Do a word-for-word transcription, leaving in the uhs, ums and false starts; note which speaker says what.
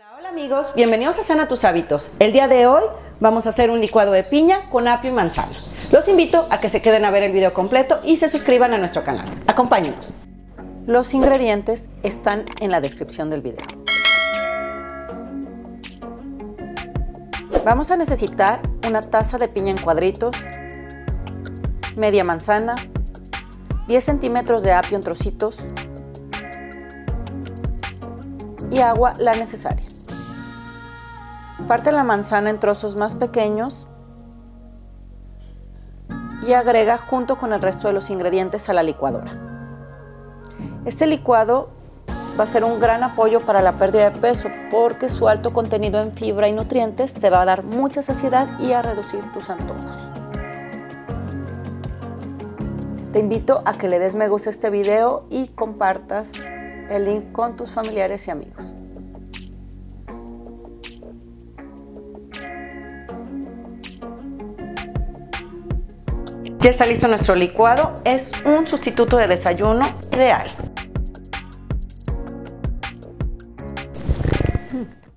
Speaker 1: Hola amigos, bienvenidos a Sana Tus Hábitos. El día de hoy vamos a hacer un licuado de piña con apio y manzana. Los invito a que se queden a ver el video completo y se suscriban a nuestro canal. Acompáñenos. Los ingredientes están en la descripción del video. Vamos a necesitar una taza de piña en cuadritos, media manzana, diez centímetros de apio en trocitos y agua la necesaria. Parte la manzana en trozos más pequeños y agrega junto con el resto de los ingredientes a la licuadora. Este licuado va a ser un gran apoyo para la pérdida de peso porque su alto contenido en fibra y nutrientes te va a dar mucha saciedad y a reducir tus antojos. Te invito a que le des me gusta a este video y compartas el link con tus familiares y amigos. Ya está listo nuestro licuado, es un sustituto de desayuno ideal.